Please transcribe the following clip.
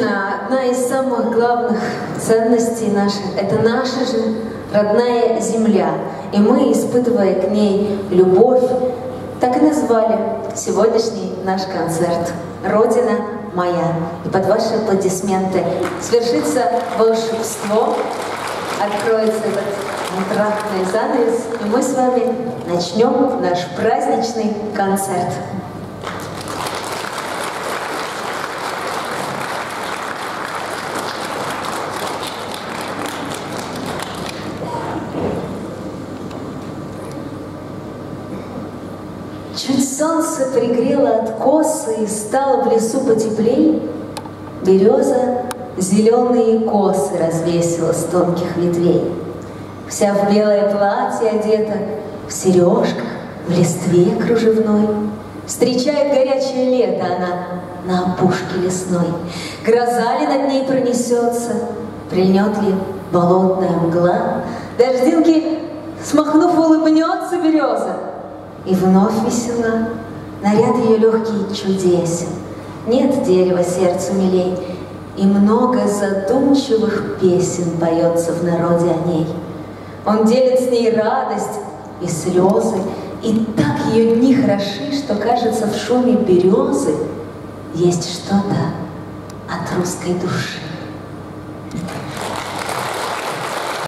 Родина – одна из самых главных ценностей наших. Это наша же родная земля. И мы, испытывая к ней любовь, так и назвали сегодняшний наш концерт «Родина моя». И под ваши аплодисменты свершится волшебство, откроется этот антрактный занавес, и мы с вами начнем наш праздничный концерт. Чуть солнце пригрело откосы и стало в лесу потеплей, береза зеленые косы развесила с тонких ветвей. Вся в белое платье одета, в сережках, в листве кружевной. Встречает горячее лето она на опушке лесной. Гроза ли над ней пронесется, прильнет ли болотная мгла, дождинки смахнув, улыбнется береза. И вновь весела, наряд ее легкий и чудесен. Нет дерева сердцу милей, и много задумчивых песен поется в народе о ней. Он делит с ней радость и слезы, и так ее дни хороши, что, кажется, в шуме березы есть что-то от русской души.